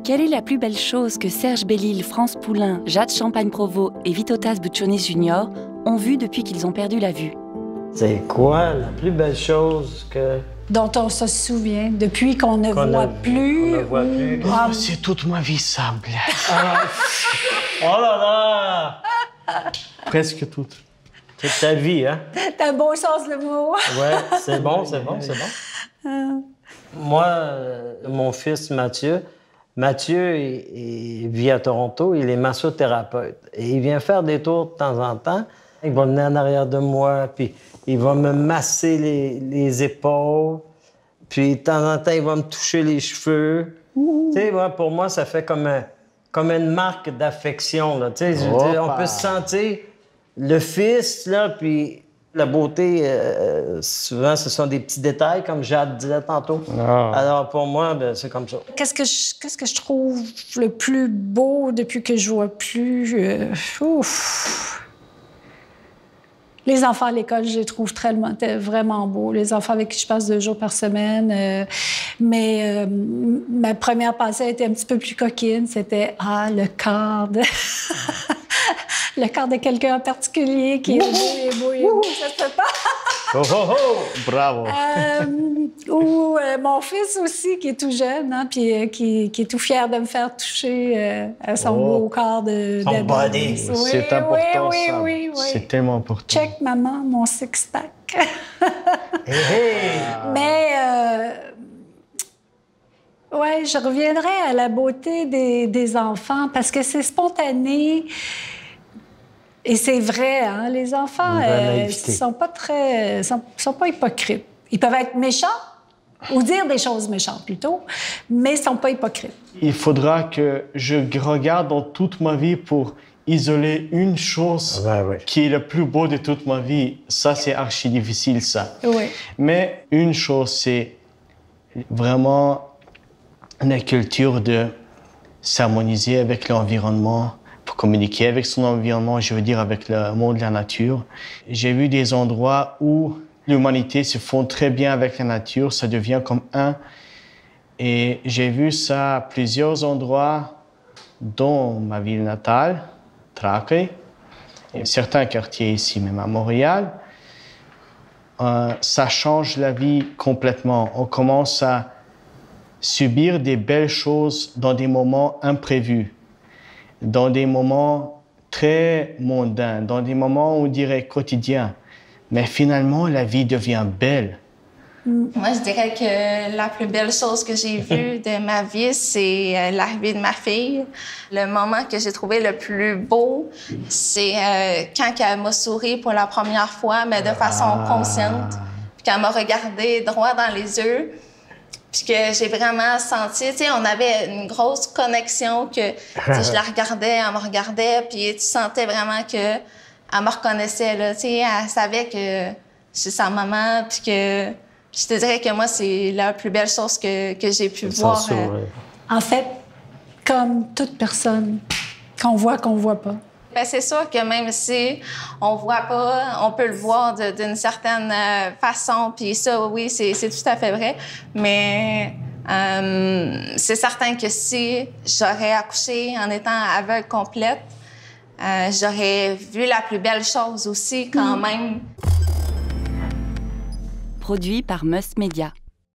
Quelle est la plus belle chose que Serge Bellil, France Poulain, Jade Champagne-Provost et Vitotas Butchonis Jr. ont vu depuis qu'ils ont perdu la vue? C'est quoi la plus belle chose que... dont on se souvient depuis qu'on ne voit plus? On ne voit plus. Oh, c'est toute ma vie, ça, Blaise. Oh là là! Presque toute. Toute ta vie, hein? T'as un beau sens le mot. Ouais, c'est bon, c'est bon, c'est bon. Moi, mon fils Mathieu, il vit à Toronto, il est massothérapeute. Et il vient faire des tours de temps en temps. Il va venir en arrière de moi, puis il va me masser les épaules. Puis de temps en temps, il va me toucher les cheveux. Tu sais, pour moi, ça fait comme une marque d'affection, là. Tu sais, je veux dire, on peut se sentir le fils, là, puis la beauté, souvent, ce sont des petits détails, comme Jade disait tantôt. Ah. Alors, pour moi, ben, c'est comme ça. Qu'est-ce que je trouve le plus beau depuis que je vois plus? Les enfants à l'école, je les trouve vraiment beaux. Les enfants avec qui je passe 2 jours par semaine. Mais ma première pensée a été un petit peu plus coquine. C'était, le corps de... le corps de quelqu'un en particulier qui est beau, ça se fait pas. Oh, oh, oh! Bravo! Ou mon fils aussi, qui est tout jeune, hein, puis qui est tout fier de me faire toucher à son beau corps de... Son body. Oui, C'est important, ça. Oui. C'est tellement important. Check, maman, mon six-pack. Hey! Mais, ouais, je reviendrai à la beauté des enfants parce que c'est spontané. Et c'est vrai, hein, les enfants, ils sont pas hypocrites. Ils peuvent être méchants ou dire des choses méchantes plutôt, mais ils sont pas hypocrites. Il faudra que je regarde dans toute ma vie pour isoler une chose qui est le plus beau de toute ma vie. Ça, c'est archi difficile, ça. Oui. Mais une chose, c'est vraiment la culture de s'harmoniser avec l'environnement, pour communiquer avec son environnement, je veux dire avec le monde de la nature. J'ai vu des endroits où l'humanité se fond très bien avec la nature, ça devient comme un. Et j'ai vu ça à plusieurs endroits, dont ma ville natale, Trakai, et certains quartiers ici, même à Montréal. Ça change la vie complètement. On commence à subir des belles choses dans des moments imprévus, dans des moments très mondains, dans des moments, on dirait, quotidiens. Mais finalement, la vie devient belle. Moi, je dirais que la plus belle chose que j'ai vue de ma vie, c'est l'arrivée de ma fille. Le moment que j'ai trouvé le plus beau, c'est quand elle m'a souri pour la première fois, mais de façon consciente. Puis qu'elle m'a regardé droit dans les yeux. Puis que j'ai vraiment senti, tu sais, on avait une grosse connexion que je la regardais, elle me regardait, puis tu sentais vraiment qu'elle me reconnaissait, là, tu sais, elle savait que c'est sa maman, puis que je te dirais que moi, c'est la plus belle chose que j'ai pu voir. En fait, comme toute personne qu'on voit pas. Ben, c'est sûr que même si on voit pas, on peut le voir d'une certaine façon, puis ça, oui, c'est tout à fait vrai. Mais c'est certain que si j'aurais accouché en étant aveugle complète, j'aurais vu la plus belle chose aussi quand même. Produit par Must Media.